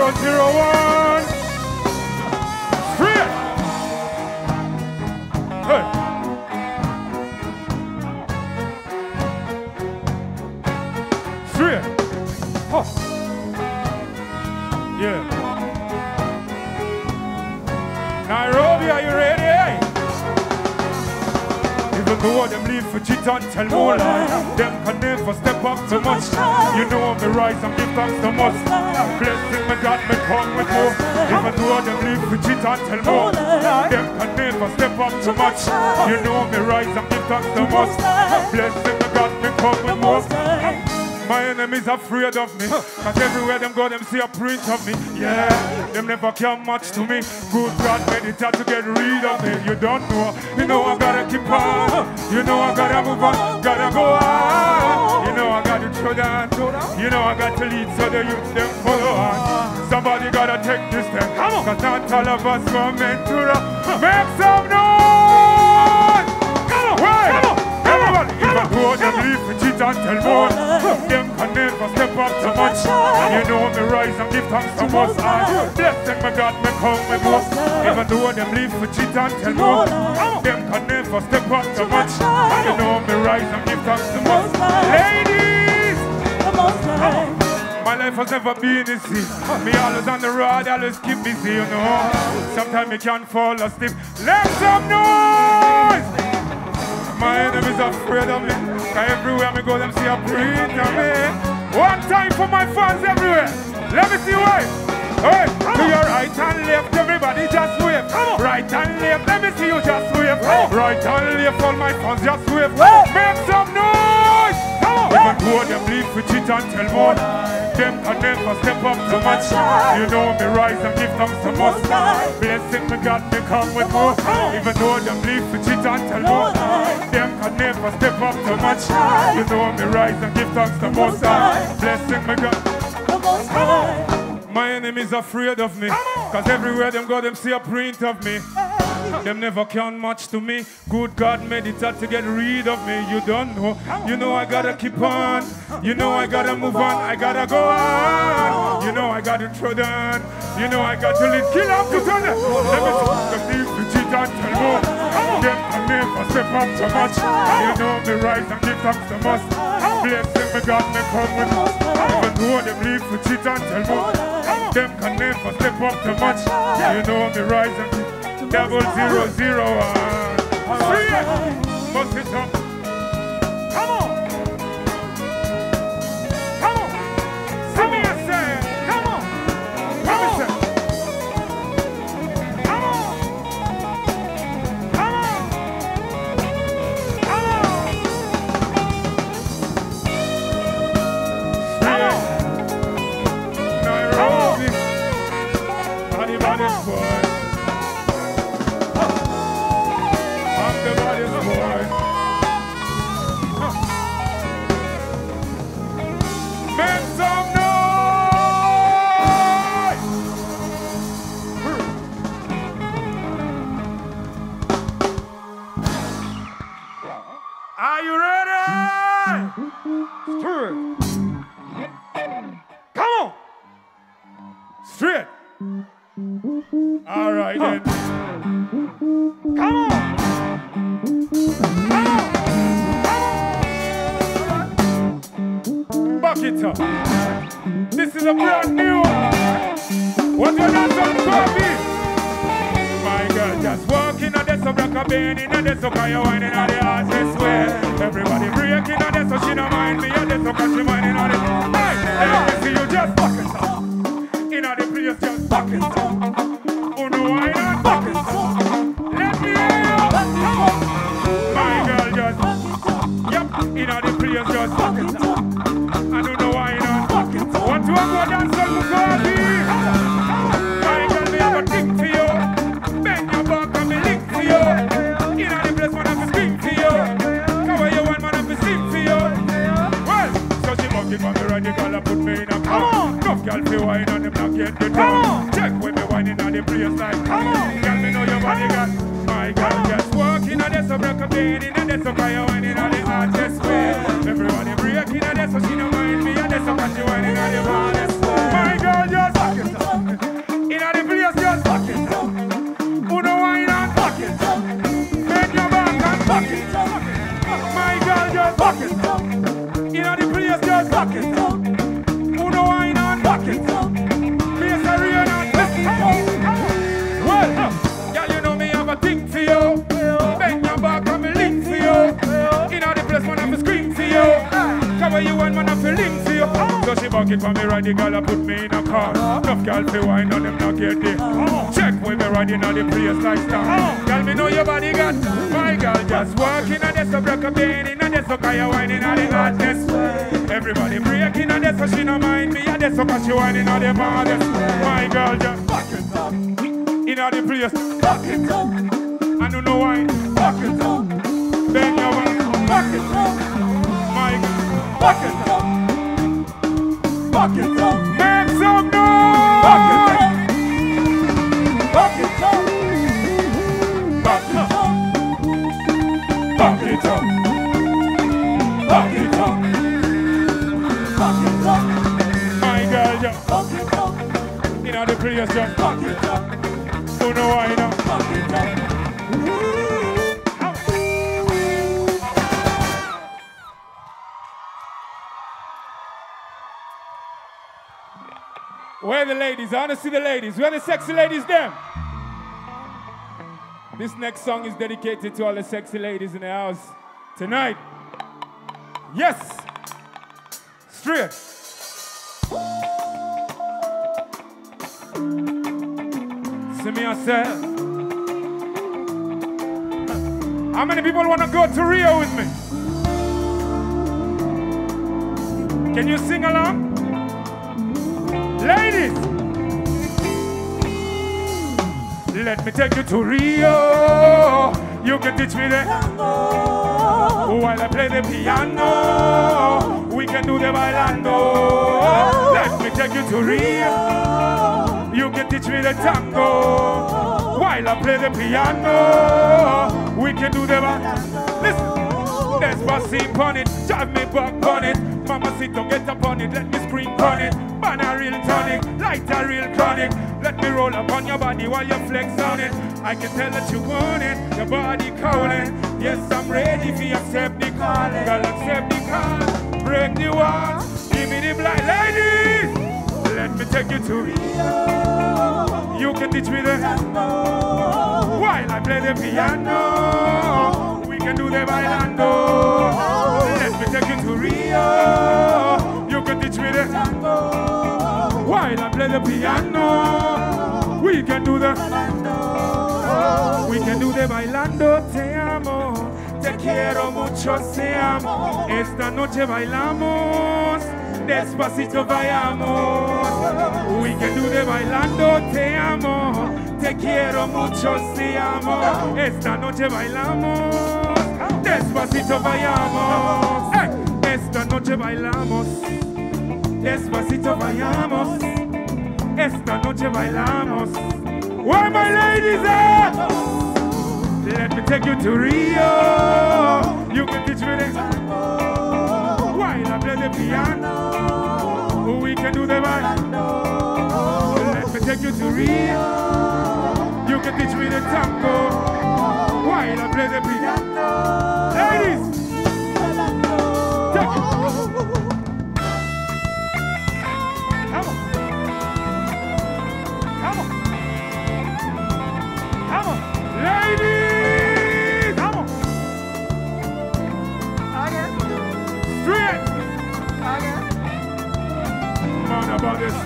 001. Straight. Hey. Straight. Oh. Yeah. Nairobi, are you ready? Even though them leave for cheat and tell more lies, them can never step up too much. You know me rise and give thanks so much. Blessing me God, me come with more. Even though them leave for cheat and tell more, them can never step up too much. You know me rise and give thanks so much. Blessing me God, me come with more. My enemies afraid of me, cause everywhere them go, them see a print of me. Yeah, them never can match to me. Good God made it hard to get rid of me. You don't know, you know I gotta keep on. You know I gotta move on, gotta go on. You know I gotta throw down. You know I got to lead so the youth them follow on. Somebody gotta take this step, cause not all of us were meant to rock. Make some noise! Come on, come on! Everybody, even though them leave me cheat and tell more, them can never step up too much. You know me rise and give thanks to most. Blessing me God, me come with more. Even though them leave me cheat and tell more, them can never step up too much. You know me rise and give thanks to most. Ladies, my life has never been easy. Me always on the road, always keep busy, you know. Sometimes me can't fall asleep. Let some noise! My enemies are afraid of me. Cause everywhere me go, them see a print of me. One time for my fans everywhere. Let me see why. Hey, to your right and left, everybody just wave. Right and left, let me see you just wave. Right and left, all my fans just wave. Make some noise! Even though them leave for cheat and tell more, them can never step up too much. You know me rise and give thanks to most. Blessing me God, me come with more. Even though them leave for cheat and tell more, them can never step up too much. You know me rise and give thanks to most. Blessing me God. My enemies are afraid of me, cause everywhere them go, them see a print of me. Them never can match to me. Good God made it hard to get rid of me. You don't know. You know I gotta keep on. You know I gotta move on. I gotta go on. You know I gotta throw down. You know I got to lead. Kill up to turn it. Let me talk the deep to cheat and tell more. Them can never step up so much. You know me rise and give thanks to most. Blessing me God, me come with most. Even though them leave to cheat and tell more, them can never step up too much. You know me rise and give 0001. Free it! Bust it up. Come on! Come on! See me a say. Come on! Come on! Come on! Come on! Come on! Nairobi. Body, body, boy. Make some noise! Are you ready? Straight. Come on! Straight. All right then. Come on! Back it up. This is a brand new one. What you done some coffee? My girl just walking on this, so black a bending on this, so can you whining on the ass this way? Everybody breaking on this, so she don't mind me on this, so can she whining on it? Hey, let me see you just back it up. In the place, just back it up. Oh no, I not back it up. Let me hear you. My girl just, yep, in the place, just back it up. I don't know why not. Want to go dance on the coffee? My girl, me have a thing for you. Bend your back and me lick for you. In the place, man, have to sing for you. Come where you want, man, have to sing for you. Well, so she monkey from the radical and put me in a car. Tough girl for wine and them not get the drum. Check when me whining on the place like. Girl, me know your body got. My girl just walking on this, so break a pain in this, so cry you whining on the artist way. Everybody breaking on this, so she don't mind me on this, so cause she whining on the hardest way. My girl just walking. My girl just back it up. You know the place just back it up. Who know why not back it up? Face a real not well, girl, you know me have a thing for you. Bend your back and me link for you. You know the place man have to scream for you. Cover you and man have to link for you. So she back it for me right, the girl a put me in a car. Enough girl fi wine on them not get there. Check when me riding on the place like star. Girl, me know your body got. My girl just walking and there's a break a pain in and there's a kaya whining on the hardest. Everybody breaking and there's so she no mind me and there's so cause she whining on the hardest. My girl just back it up. In the place, back it up. I don't know why, back it up. Bend your back, back it up. My God, back it up. Back it up. Make some noise. Back it up. Back it up. Back it up. Back it up. Back it up. Back it up. My girl, just back it up. In the place, just back it up. Oh no, I know. Where are the ladies? I want to see the ladies. Where are the sexy ladies there? This next song is dedicated to all the sexy ladies in the house tonight. Yes. Straight. See me yourself. How many people want to go to Rio with me? Can you sing along? Ladies! Let me take you to Rio. You can teach me the tango while I play the piano. We can do the bailando. Let me take you to Rio. You can teach me the tango while I play the piano. We can do the bailando. Listen. Despacito on it, drive me back on it. Mamacito, get up on it, let me scream on it. Man a real tonic, light a real chronic. Let me roll up on your body while you flex on it. I can tell that you want it, your body calling. Yes, I'm ready for you, accept the call. Girl, accept the call, break the walls, give me the blind. Ladies, let me take you to Rio. You can teach me the tango while I play the piano. We can do the bailando. Let me take you to Rio. You can teach me the tango while I play the piano. We can do the bailando. We can do the bailando. Te amo, te quiero mucho, te amo. Esta noche bailamos, despacito vayamos. We can do the bailando. Te amo, te quiero mucho, te amo. Esta noche bailamos. Despacito vayamos, esta noche bailamos. Despacito vayamos, esta noche bailamos. Where my ladies at? Let me take you to Rio. You can teach me the tango while I play the piano. We can do the bailando. Let me take you to Rio. You can teach me the tango while I play the piano. Ladies, take it. Come on. Come on. Come on. Ladies, come on. Again. Straight. Again. Man about this.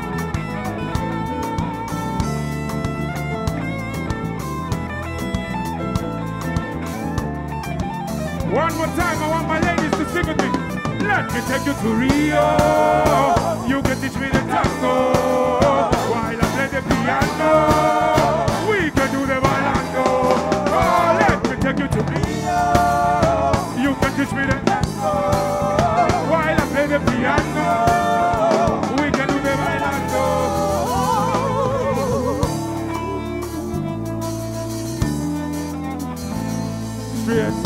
One more time, I want my ladies to sing with me. Let me take you to Rio. You can teach me the tango while I play the piano. We can do the bailando. Oh, let me take you to Rio. You can teach me the tango while I play the piano. We can do the bailando. Straight.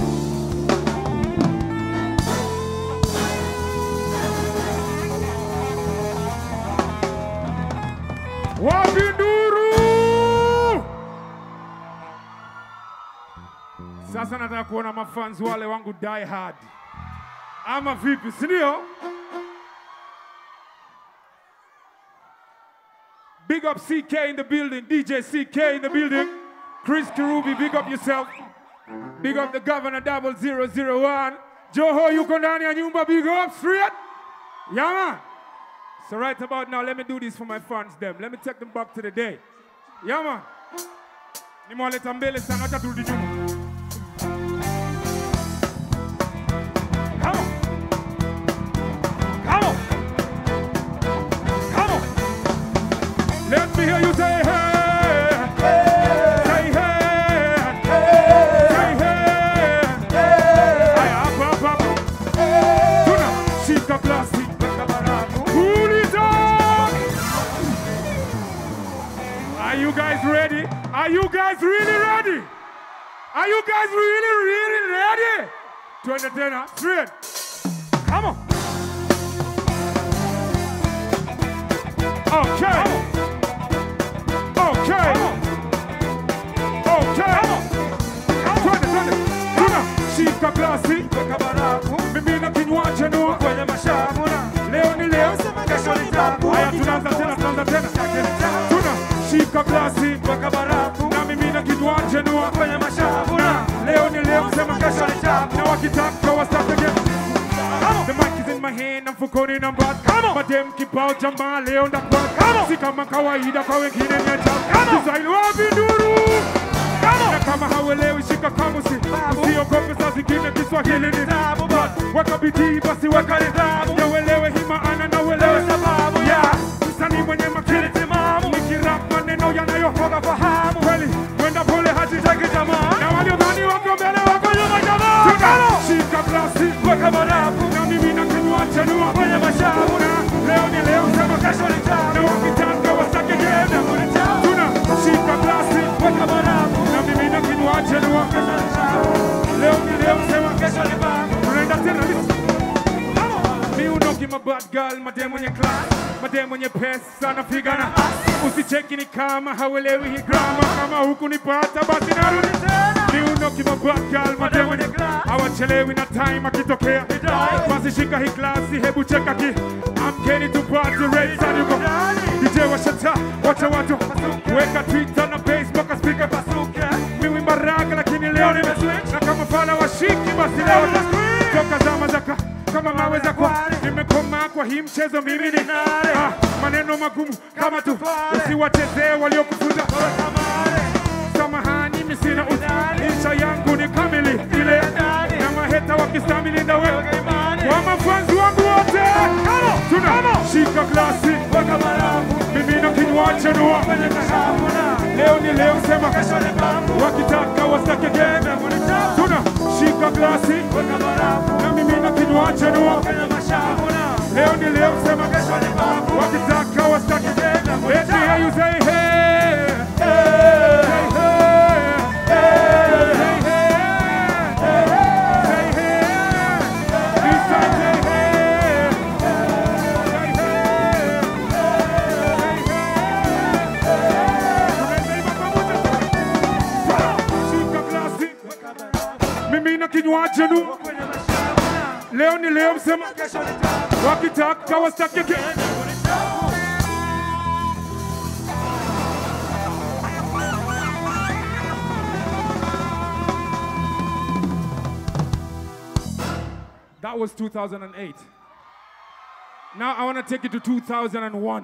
Wapinduru! Sasa nataka kuona mafans wale wangu die hard. Ama vipi, si ndio? Big up CK in the building, DJ CK in the building. Chris Kirubi, big up yourself. Big up the Governor 0001. Joho, yuko ndani ya nyumba, big up straight. Yeah, man. So right about now, let me do this for my fans, them. Let me take them back to the day. Yeah, man. Nimewaleta mbele sana, acha turudi nyuma. Come on. Come on. Come on. Let me hear you say hey. Hey. Say hey. Hey. Say hey. Hey. Ay, up, up. Hey. Tuna, shika classic. Cool it on. Are you guys ready? Are you guys really ready? Are you guys really ready? 2010, straight. Come on. Okay. Okay. Okay. 20. Tuna, shika klasi. Mimi na kinywaji nua kwenye mashamuna. Leo ni leo, kesho ni tabu. Aya, tunaanza tena. Tuna, shika klasi. Na mimi na kinywaji nua kwenye mashamuna. Leo ni leo, sema kesho ni tabu. Na wakitaka wastart again. The mic is in my hand, I'm fukoni na mbad. Madem kibao jamaa leo ndakwad. Si kama kawaida kwa wengine nyecha. Design wapi nduru. Na kama hawelewi shika kamusi. Usiogope saa zingine Kiswahili ni tabu. Weka bidii basi weka nidhamu. Ya welewe hii maana na welewe sababu. Yeah, msanii mwenye makili timamu. Nikirap maneno yanayohoga fahamu. Kweli, wenda pole hajitaki jamaa. Na waliodhani wako mbele wako nyuma jamaa. Shika glasi, weka barafu. Na mimi na kinywaji nua kwenye mashamuna. Leo ni leo, sema kesho ni tabu. Na wakitaka wasake genda kunitabu. Tuna, shika glasi, weka barafu. Na mimi na kinywaji nua kesho ni tabu. Leo ni leo, sema kesho ni babu. Tunaenda tena lisi. Mi unoki ma bad girl, madem mwenye class. Madem mwenye pesa na figana. Usicheki ni kama hawelewi hii grama. Kama huku nipata basi narudi tena. Mi unoki ma bad girl, madem mwenye class. Hawachelewi na time akitokea. Basi shika hii klasi, hebu cheka ki. Amkeni tu party, raise and you go. DJ washata, wacha watu. Weka Twitter na Facebook speaker pasuke. Mi wimba raga lakini leo nimeswitch. Na kama fala washiki basi leo toka zama zaka. Kama maweza kwa nimekoma kwa hii mchezo mimi ni maneno magumu kama tu usiwachezee waliokufunza. Samahani mimi sina isha yangu ni kamili ile na maheta wakistamili na wewe kwa mafanzi wangu wote. Tuna shika klasi weka barafu. Mimi na kinywaji nua kwenye kashamuna. Leo ni leo, sema kesho ni babu. Wakitaka wasake genda kunitabu. Tuna shika klasi weka barafu. Na mimi na kinywaji nua kwenye mashamuna. Leo ni leo, sema kesho ni babu. Wakitaka wasake genda kunitabu. Let me hear you say hey. Hey. Say hey. Hey. Say hey. Say hey. This time say hey. Say hey. Shika klasi. Mimi na kinywaji nua kwenye mashamuna. Leo ni leo, sema kesho ni tabu. Wakitaka wasake genda kunitabu. That was 2008. Now I want to take it to 2001.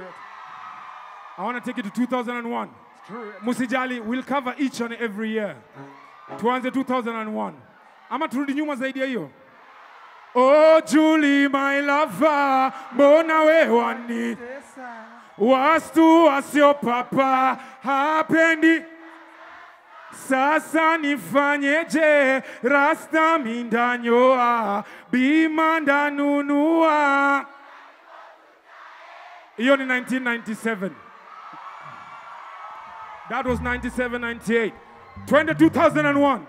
I want to take it to 2001. Musijali, we'll cover each and every year. Tuanze 2001. Ama turudi nyuma zaidi ya hiyo. Oh Julie my lover, mbona wewe wani wastu wasio papa hapendi. Sasa nifanyeje, rasta mindanyoa, bima ndanunua. Hiyo ni 1997. That was 97, 98. 2001.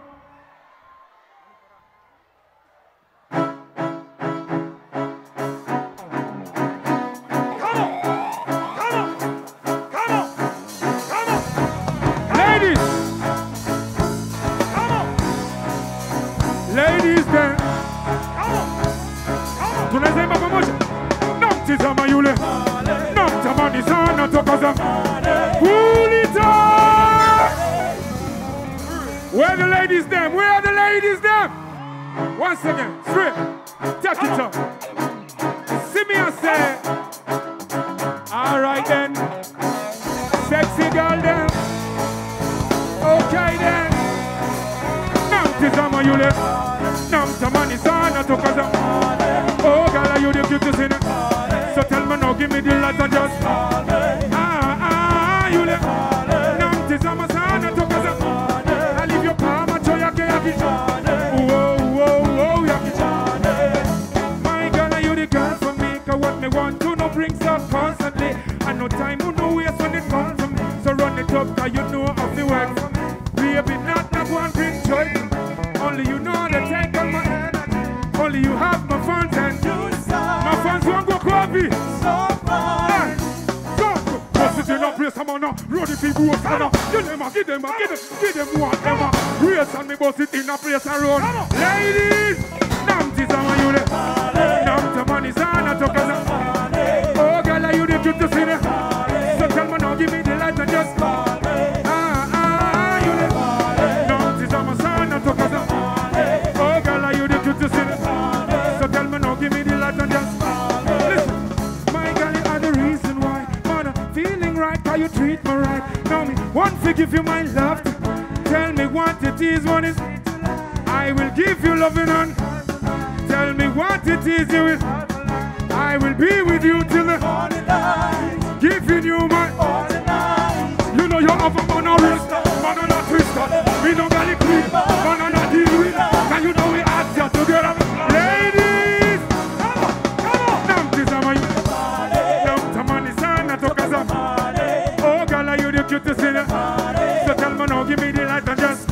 ladies there. Tunasema pamoja. Namtizama yule. Namtamani sana toka zamani. Kulita. Where are the ladies there? Where are the ladies there? Once again, straight. Take it up. See me and say. All right then. Sexy girl then. Okay then. Namtizama yule. Namtamani sana toka zamani. Oh girl, you the cutest in it. So tell me now, give me the light and just yule. Namtizama sana toka zamani. I leave your palm and show yake yaki. Whoa, whoa, whoa, yaki. My girl, you the girl for me. Cause what me want to know brings up constantly. And no time, no waste when it comes to me. So run it up, cause you know of the work. Baby, not one bring joy. Only you know the take on my energy. Only you have my funds and my funds won't go coffee. So fun. Bust it in a place, I'm on a road if you go on. Give them one, them. Race and me bust it in a place and run. Ladies, namtizama yule. Namtamani sana toka zamani. Oh girl, you the cutest in it. So tell me now, give me the light and just yule. Namtizama sana toka zamani. Oh girl, you the cutest in it. So tell me now, give me the light and just listen. My girl, you are the reason why. Man, I'm feeling right, how you treat me right. Now me, one thing give you my love. Tell me what it is, what is. I will give you loving on. Tell me what it is you will. I will be with you till the giving you my you know you have a man on wrist, man on a twister. We don't got it clean, man on a deal with. And you know we act here together. Ladies, come on. Namtizama you. Namtamani sana toka zamani. Oh girl, you the cutest in it. So tell me now, give me the light and just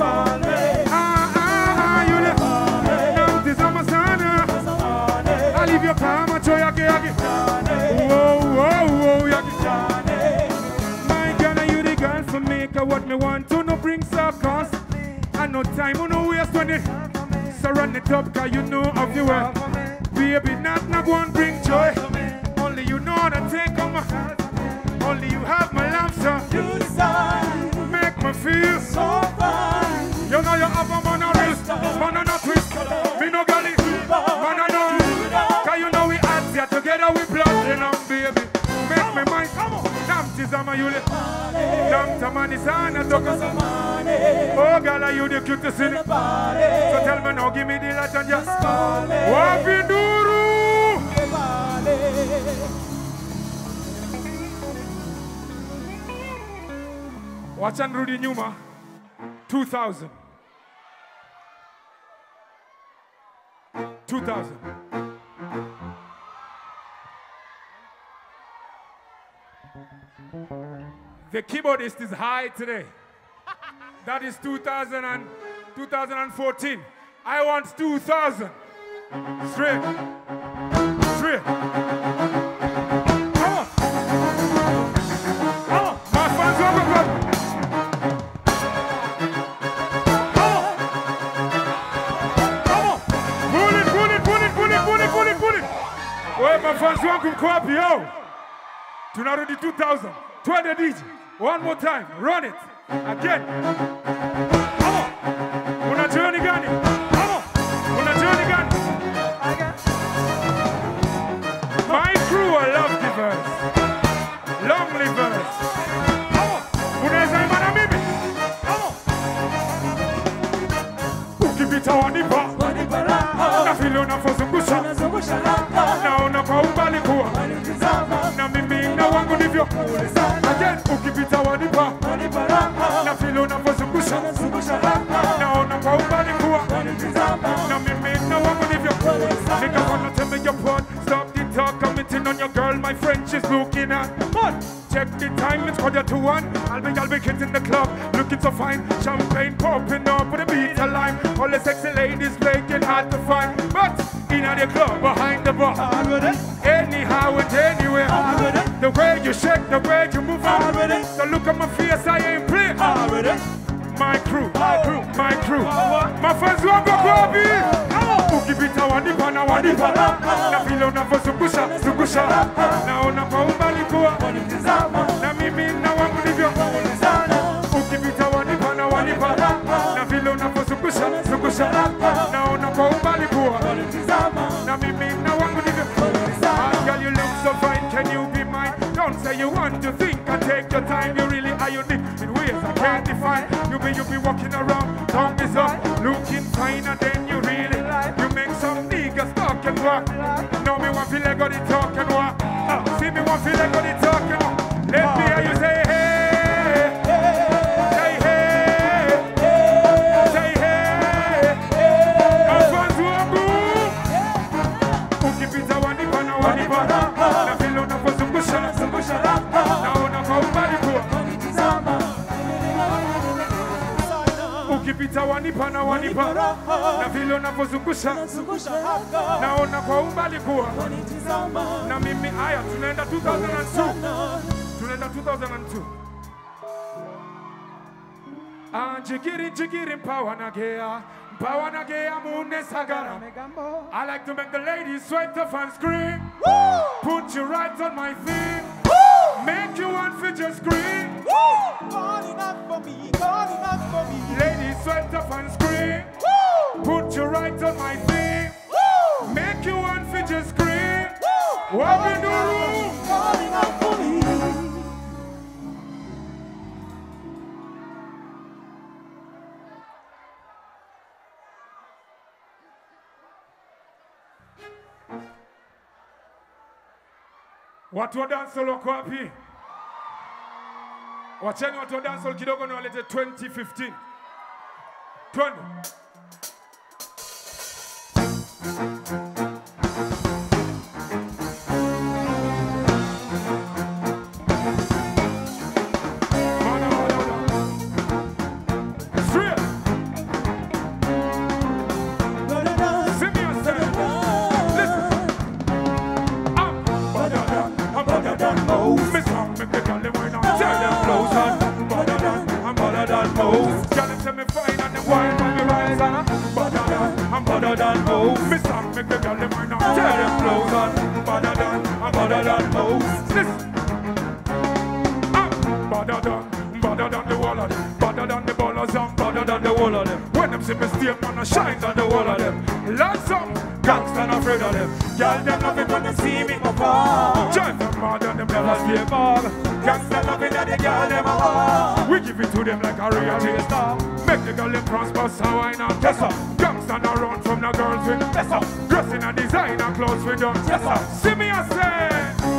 you the namtizama sana. I leave your palm and show yaki. Whoa, whoa, whoa, yaki. My girl, you the girl for me. Cause what me want to know brings up cost. And no time, no waste when it. So run it up, cause you know of the way. Baby, not one bring joy. Only you know how to take on my heart. Only you have my love, so you make me feel so fine. You know you have a man on wrist, man on a twist. Me no gully, man on no. Cause you know we act here together, we plotting on, baby. Make me mind, namtizama yule. Namtamani sana toka zamani. Oh girl, you the cutest in it. So tell me now, give me the light and just Wapinduru. Wacha nirudi nyuma. 2000. The keyboardist is high today. That is 2014. I want 2000. Straight. Come on. My fans are good. Come on. Pull it. Where my fans want to come up, yo. Tunarudi 2000. 20 DJ. One more time. Run it. Again. Come on. Unajua ni gani? Come on. Unajua ni gani? My crew are love givers. Long livers. Come on. Unaweza imana mimi? Come on. Ukipita wanipa. Na filo unafozungusha. Naona kwa umbali kuwa. Na mimi na wangu ndivyo. Again, ukipita wanipa. Na filo unafozungusha. Naona kwa umbali kuwa. Na mimi na wangu ndivyo. Nigga wanna tell me your part. Stop the talk, committing on your girl. My friend, she's looking at. Check the time, it's 1:45. I'll be kids in the club, looking so fine. Champagne popping up with a beat of lime. All the sexy ladies making hard to find. But in the club, behind the bar, anyhow and anywhere. The way you shake, the way you move on. So look at my face, I ain't playing. My crew. My friends who are go wanipa na vile unavyozungusha zungusha na unapo umbali kuwa na mimi na wangu ndivyo ukipita wanipa na vile unavyozungusha zungusha na unapo umbali kuwa na mimi na wangu ndivyo. Girl, you look so fine, can you be mine? Don't say you want to think and take your time. You really are unique in ways I can't define. You be walking around, tongue is up, looking fine, and then you really you make some niggas talk and walk. Now me want feel like got it talk and walk. See me want feel like got it talk and walk. Let me hear you say hey, say hey, say hey. That's what's wrong. Ukipita wanipa na vile unapozungusha na unapoubali kuwa ukipita wanipa na vile unapozungusha na unapoubali kuwa na mimi. Haya, tunaenda 2002 jigiri Power nagea mune sagara. I like to make the ladies sweat up and scream. Woo! Put you right on my feet. Woo! Make you want to just scream. Woo! Calling out for me. Ladies sweat up and scream. Woo! Put you right on my feet. Woo! Make you want to just scream. Woo! Walk in the room. Calling out for me. Watu wa dancehall wako wapi? Wacheni watu wa dancehall kidogo na walete 2015. Twende. Shines on the wall of them. Lots of gangsters not afraid of them. Girl, them love it when they see me perform. Drive them mad and them never stay ball. Gangsters love it that the girl them are. We give it to them like a real star. Make the girl them prosper, so why not? Yes sir. Gangsters not run from the girls with. Yes sir. Dressing a designer clothes with them. Yes sir. See me I say.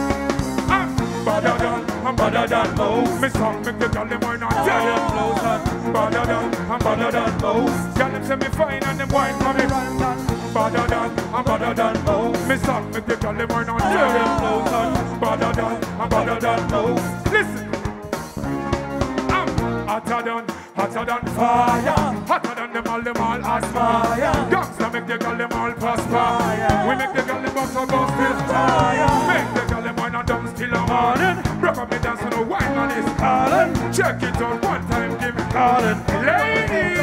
I'm better than most. Me song make the girl them wine and tell them close and I'm better than most. Girl them say me fine and them wine for me. I'm better than most. Me song make the girl them wine and tell them close and I'm better than most. Listen, I'm hotter than fire, hotter than them all aspire. Gangsta make the girl them all prosper. We make the girl them bust still fire. Make the girl them wine and down still a morning. Rock up me dance on the wine on this calling. Check it out one time, give it calling. Ladies,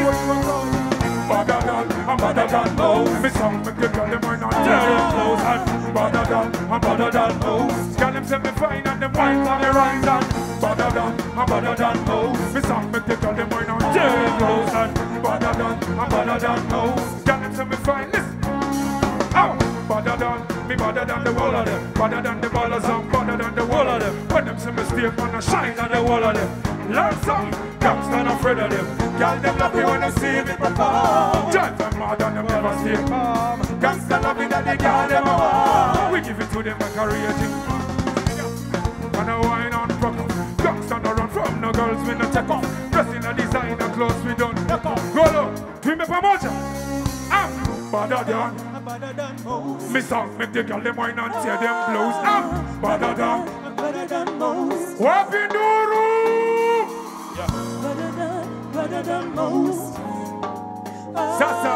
I'm better than most. Me song make the girl them wine and tell them close and I'm better than most. Girl them say me fine and them wine on the rise and I'm better than most. Me song make the girl them wine and tell them close and I'm better than most. Girl them say me fine, listen. Better than the wall of them. Better than the ballers, I'm better than the wall of them. When them see me stay on a shine on the wall of them. Learn some, gangsta not afraid of them. Girl them love me when they see me perform. Drive them mad and them never stay calm. Gangsta love me that they girl them a. We give it to them like a real thing. And a wine on rock up. Gangsta no run from no girls we no take off. Dressing a designer clothes we don't. Go low, twin me for moja. I'm better than most. Me song make the girl them wine and tear them blows. I'm better than most. What in the room? Yeah. Better than most. Sasa.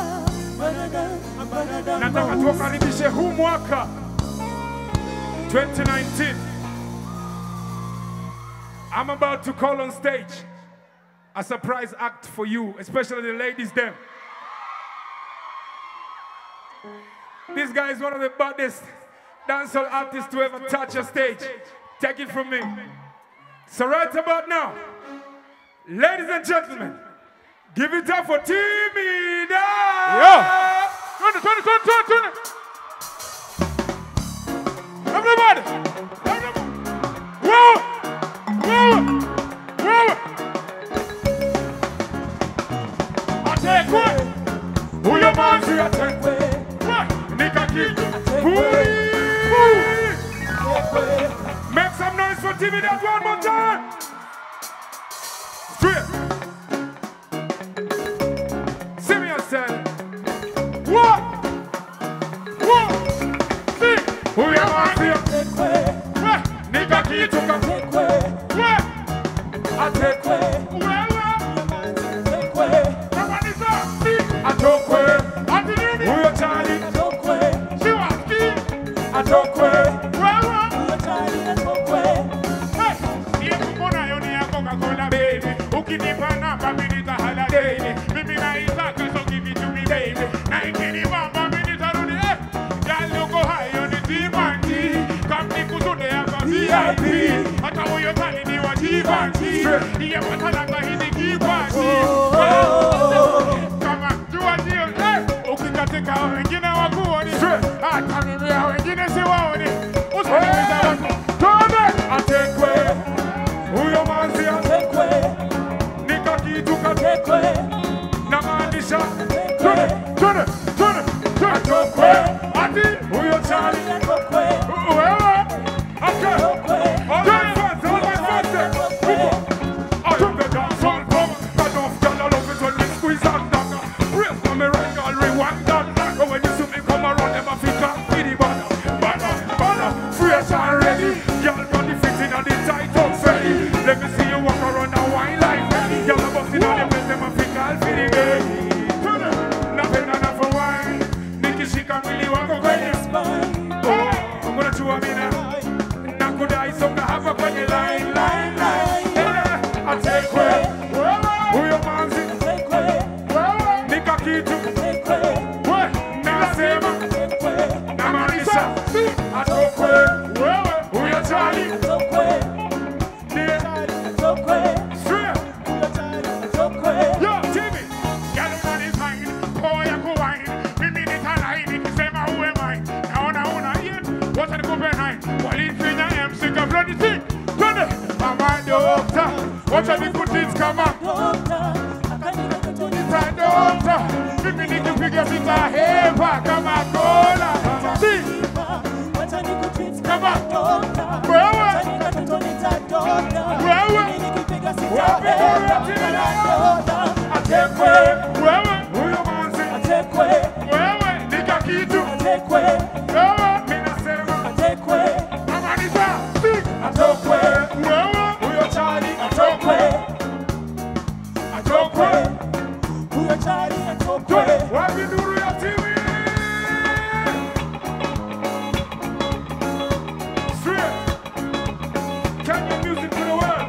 Nataka tuwakaribishe huu mwaka 2019. I'm about to call on stage a surprise act for you, especially the ladies them. This guy is one of the baddest dancehall artists to ever touch a stage. Take it from me. So right about now, ladies and gentlemen, give it up for Timmy Da! Yeah! Turn it! Everybody! Whoa! I take what? Who your man see I take What? Nika Kid. Make some noise for Timmy Da one more time. Straight. See me yourself. What? See? Who your man see I What? Nika Kid took a What? I take Well. Somebody say, see I took way. Who your Charlie? She was key. I took way. Well. Hey, you put on your Coca-Cola, baby. Who can you find out? Baby, it's a holiday. Baby, now it's like so give it to me, baby. 91 minutes are on the air. Y'all look go high on the D1T. Come to the VIP. I tell you, you are D1T. You want to like the key party. Come on, do a deal. Hey, okay, got to go and you know what go on it. I tell you, and you know, see what on it. What's the name of that one? I take way. Who your man see I take way. Nika Kid took a take way. Namandisha. Turn it. I took way. Ati. Who your Charlie? Whoever. Okay. All my fans. I took the dance all come. Cut off girl, I love it when they squeeze and down. Break from me right, I'll rewind that. But when you see me come around, them I feel can't be the banner. Fresh and ready. Y'all run the fitting and the tight up ready. Let me see you walk around and wine like ready. Y'all are busting on the place, them I feel I'll feel the game. Nothing enough for wine. Nikki, she can really walk away. Oh, I'm gonna chew a minute. Could I some have a funny line. I take way. Who your man see? Nika Kid took what? Nasema. Namarisa. I took way. Who your Charlie? Straight. Yo, Timmy. Y'all know this line. Boy, I go wine. We mean it alive. It is same who am I? Now, yeah. What's the good night? What is in your MC? Come run the thing. Run it. Mama, doctor. Watch out the good things come up. It's a doctor. We mean it to figure it a heaven. Come on, cola. See. Come on. Well. I take way. Well. Who your man see? Well. Nika Kid. Well. Well. Minasema. Mama, this one. See. I took way. Well. Who your Charlie? I took way. What we do to your TV? Straight. Kenyan music to the world.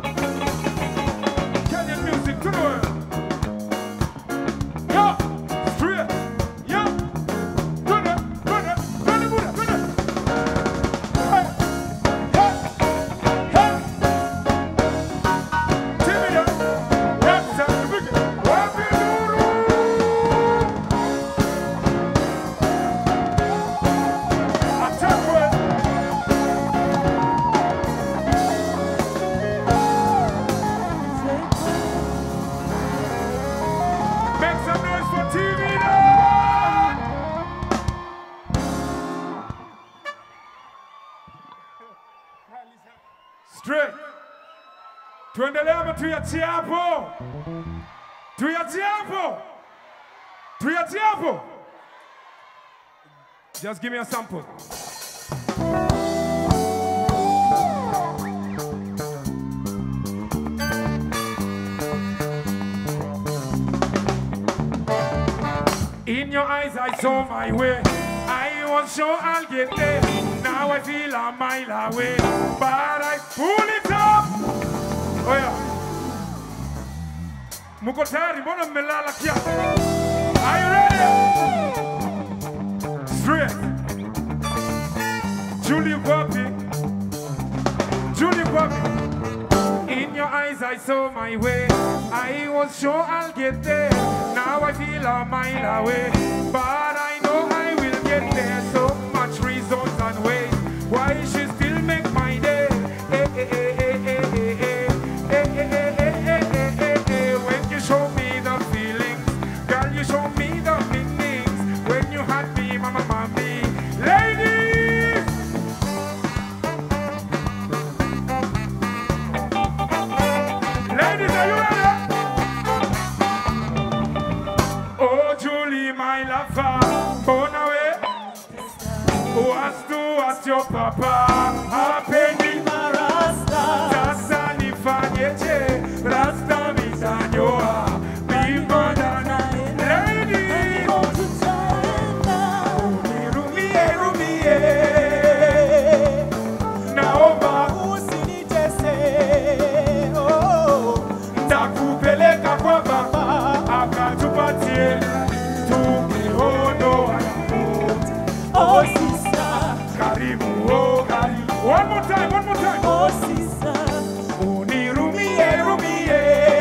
Kenyan music to the world. Yo, straight. Yo. Run it. Hey. TV, yo. What we do? Make some noise for TV now. Straight. Tuendelee ama tuiachie hapo? Tuiachie hapo? Just give me a sample. In your eyes I saw my way. I was sure I'll get there. Now I feel a mile away. But I pull it up. Oh yeah. Muko tayari, mbona mmelala kiasi? Are you ready? I saw my way, I was sure I'll get there. Now I feel a mile away, but I know I will get there. So much reasons and ways why you should still make my day. When you show me the feelings, girl, you show me the meanings. When you had me, mama, mommy, ladies. Ladies, are you ready? Oh, Julie, my lover, born away. Was your papa? Happy Marasta. Sasa nifanyeje? Rasta mitanyoa. Bimodana. Ladies. Rumie, rumie. Naomba usinitese. Nakupeleka kwa baba akatupatie tungeondoa. Oh, sister. Karibu, oh, karibu. One more time, one more time. Oh, sister. Unirumie, rumie.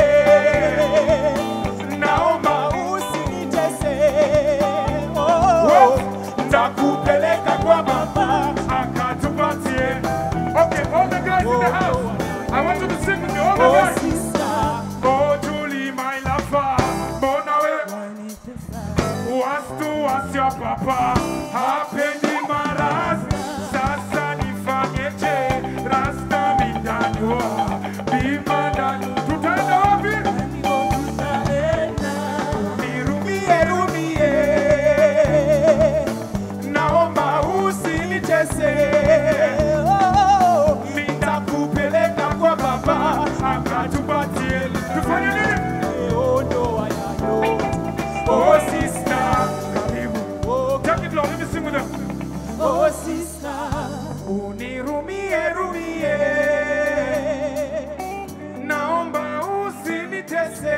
Naomba usinitese. Oh, nakupeleka kwa baba akatupatie. Okay, all the guys in the house, I want you to sing with me, all the guys. Oh, Julie, my lover, born away. Was your papa? Happy Maras. Sasa nifanyeje? Rasta mitanyoa. Bimodana. Tutaenda wapi? Nirumie, rumie. Naomba usinitese. Nitakupeleka kwa baba akatupatie. Tufanye nini? Oh, sister. Karibu. Take it low, let me sing with them. Oh, sister. Unirumie, rumie. Naomba usinitese.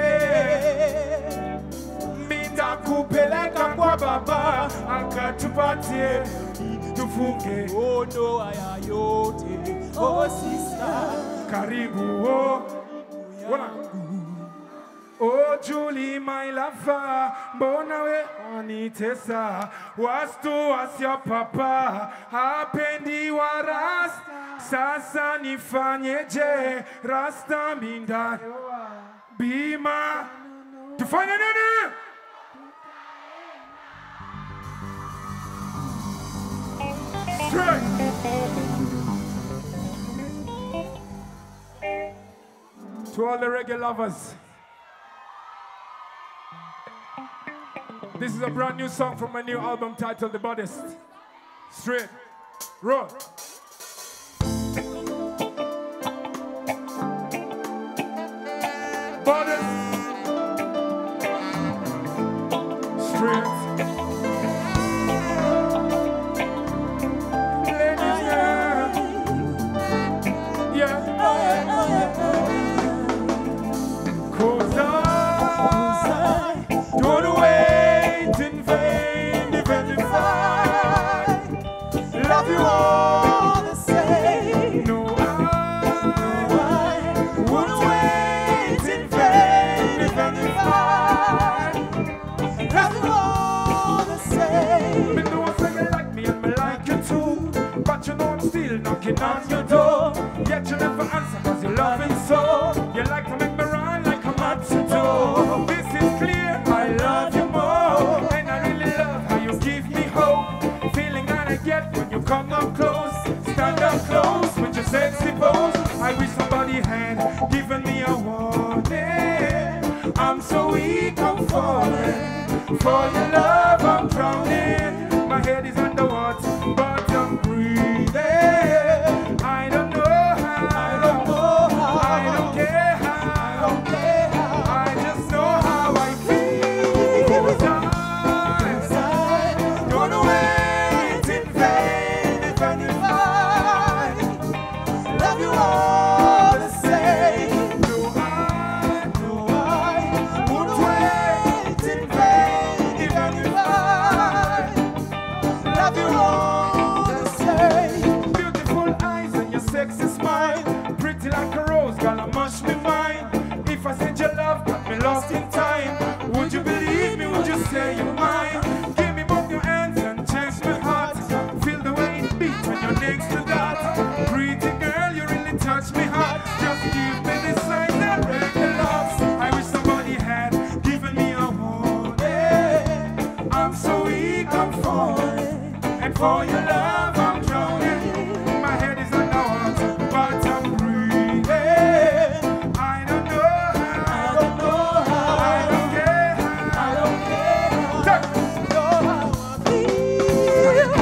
Nitakupeleka kwa baba akatupatie. Tufunge. Oh, no, haya yote. Oh, sister. Karibu, oh. Oh, Julie, my lover, mbona we wanitesa? Was your papa, hapendi wa rasta. Sasa nifanyeje? Rasta minda bima. Tufanye nini? Straight. To all the reggae lovers, this is a brand new song from my new album titled The Baddest. Straight. Roll. Baddest. Straight. Ladies, yeah. Cause I don't wait in vain, even if I love you all the same. No, I wouldn't wait in vain, even if I love you all the same. Me know say you like me and me like you too, but you know I'm still knocking on your door. Yet you never answer 'cause you're loving so. You like to make me run like a matador. This is clear, I love you more, and I really love how you give me hope. Feeling that I get when you come up close. Stand up close with your sexy pose. I wish somebody had given me a warning. I'm so weak, I'm falling. For your love, I'm drowning. My head is underwater, but I'm breathing. I don't know how, I don't know how, I don't care how, I don't care how. I just know how I feel. 'Cause I don't wait in vain, even if I love you all the same. No, I won't wait in vain, even if I For your love I'm drowning. My head is underwater, but I'm breathing. I don't know how. I don't know how. I don't care how. I don't care how. Know how I feel.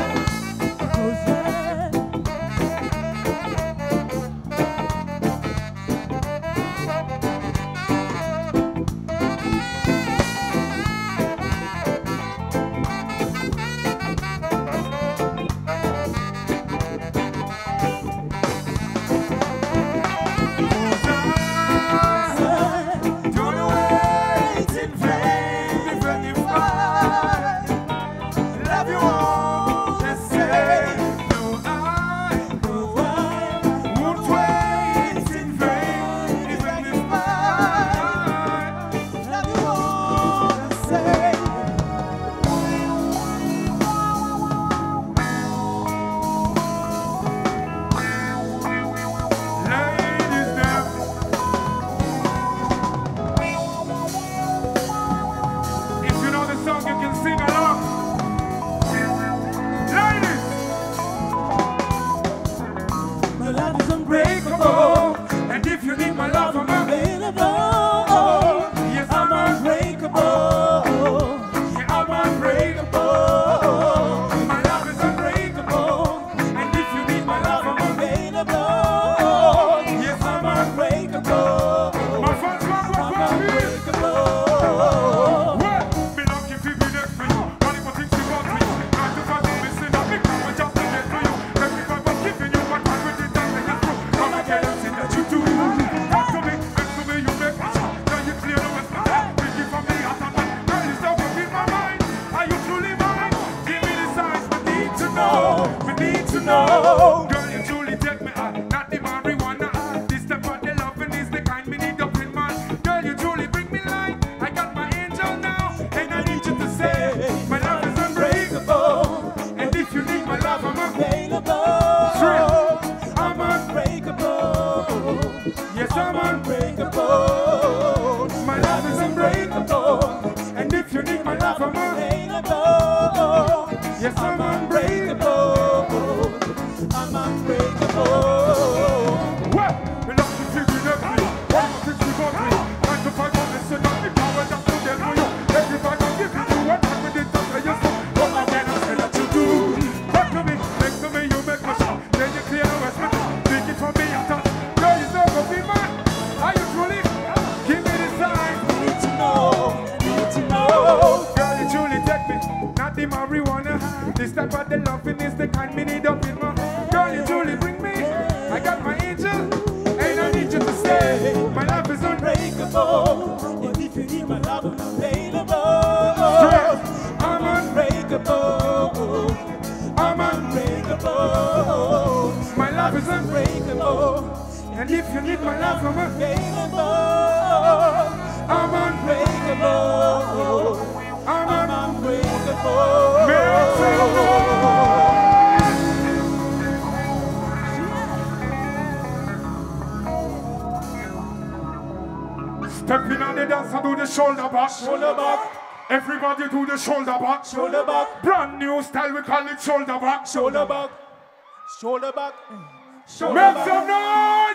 Stepping on the dance and do the shoulder back. Shoulder back. Everybody do the shoulder back. Shoulder back. Brand new style, we call it shoulder back. Shoulder back. Shoulder back. Shoulder back. Make some noise.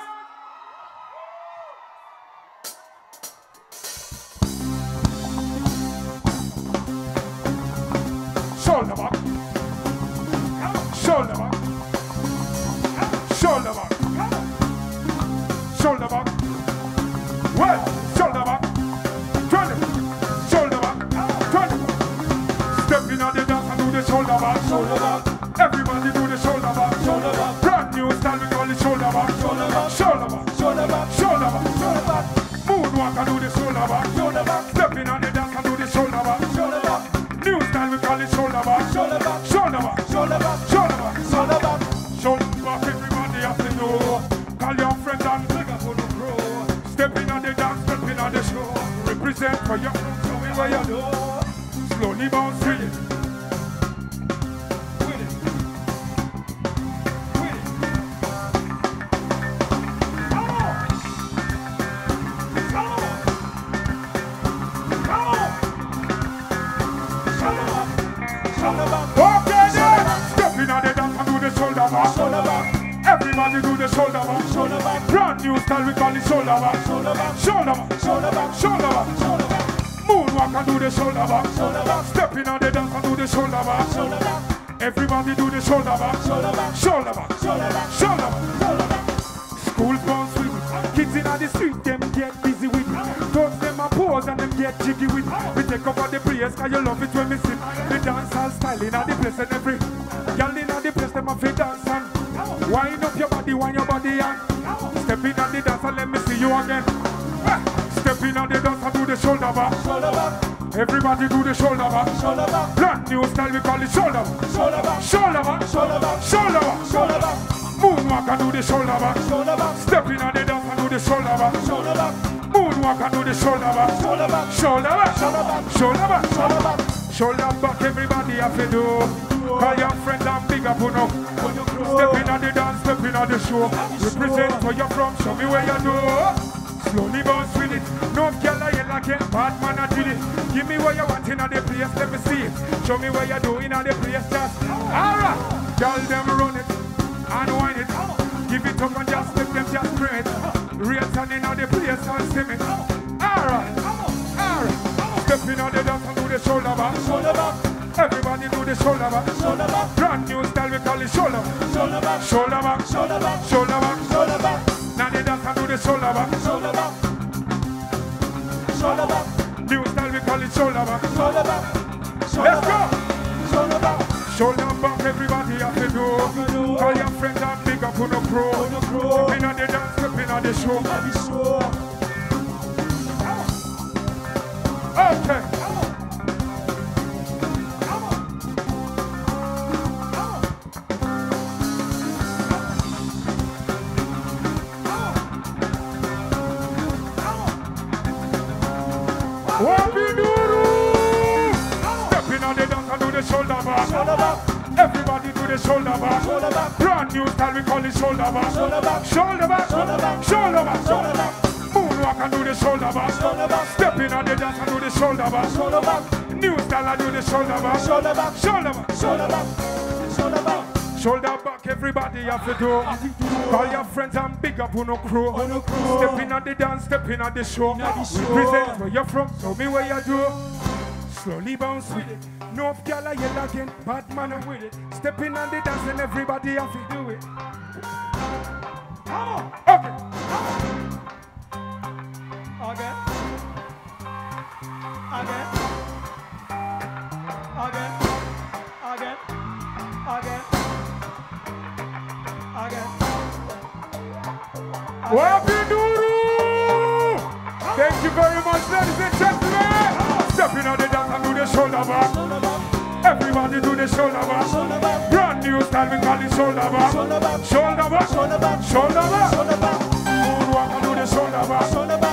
Shoulder back. Shoulder back. Shoulder back. Shoulder back. Well, shoulder back. Turn it. Shoulder back. Turn it. Stepping on the dance and do the shoulder back. Shoulder back. Everybody do the shoulder back. Shoulder back. Brand new style, we call it shoulder back. Shoulder back. Shoulder back. Shoulder back. Shoulder back. Shoulder back. Moonwalk and do the shoulder back. Shoulder back. Stepping on the dance and do the shoulder back. Shoulder back. New style, we call it shoulder back. Shoulder back. Shoulder back. Shoulder back. Shoulder back. Shoulder back. Shoulder back. Everybody have to know. Call your friends and figure for the crew. Stepping on the dance, stepping on the show. Represent for your friends, show me where you do. Slowly bounce with it. With it. With it. Come on. Come on. Come on. Shoulder back. Shoulder back. Okay, then. Stepping shoulder back. Shoulder back. Everybody do the shoulder back. Shoulder back. Brand new style, we call it shoulder back. Shoulder back. Shoulder back. Shoulder back. Shoulder back. Shoulder back. Moonwalk and do the shoulder back. Shoulder back. Step in on the dance and do the shoulder back. Shoulder back. Everybody do the shoulder back. Shoulder back. Shoulder back. Shoulder back. Shoulder back. Shoulder back. Schools bounce with it. Kids in the street, them get busy with it. Thugs them a pose and them get jiggy with it. We take over the place cause you love it when we sing. The dance all style in the place and every girl in the place them a fi dance and wind up your body and step in on the dance and let me see you again. Step in on the dance and do the shoulder back. Shoulder back. Everybody do the shoulder back. Shoulder back. Brand new style we call it shoulder back. Shoulder back. Shoulder back. Shoulder back. Shoulder back. Shoulder back. Moonwalk and do the shoulder back. Shoulder back. Step in on the dance and do the shoulder back. Shoulder back. Moonwalk and do the shoulder back. Shoulder back. Shoulder back. Shoulder back. Shoulder back. Shoulder back. Shoulder back. Everybody have to do. Call your friends and big up on up. Step in on the dance, step in on the show. Represent where you're from, show me where you do. Slowly bounce with it. No girl I yell like it, bad man I did it. Give me what you want in the place, let me see it. Show me what you do in the place, just alright. Girl them run it and wind it. Give it up and just let them just bring it. Raise on in the place and sing it. Alright, alright. Step in on the dance and do the shoulder back. Shoulder back. Everybody do the shoulder back. Shoulder back. Brand new style we call it shoulder back. Shoulder back. Shoulder back. Shoulder back. Shoulder back. Shoulder back. Now they dance and do the shoulder back. Shoulder back. Shoulder back. New style we call it shoulder back. Shoulder back. Let's go. Shoulder back. Shoulder back, everybody have to do. Call your friends and big up on the crew. Step in on the dance, step in on the show. Okay. What we do? Step in on the dance and do the shoulder back. Shoulder back. Everybody do the shoulder back. Shoulder back. Brand new style we call it shoulder back. Shoulder back. Shoulder back. Shoulder back. Shoulder back. Shoulder back. Moonwalk and do the shoulder back. Shoulder back. Step in on the dance and do the shoulder back. Shoulder back. New style and do the shoulder back. Shoulder back. Shoulder back. Shoulder back. Shoulder back. Shoulder back, everybody have to do. Call your friends and big up on the crew. Step in on the dance, step in on the show. Represent where you're from, show me where you do. Slowly bounce with it. No girl I yell again, bad man I'm with it. Step in on the dance and everybody have to do it. Okay. Again. Again. Again. Again. Again. Again. What we do? Thank you very much, ladies and gentlemen. Step in on the dance and do the shoulder back. Shoulder back. Everybody do the shoulder back. Shoulder back. Brand new style we call it shoulder back. Shoulder back. Shoulder back. Shoulder back. Shoulder back. Shoulder back. Moonwalk and do the shoulder back. Shoulder back.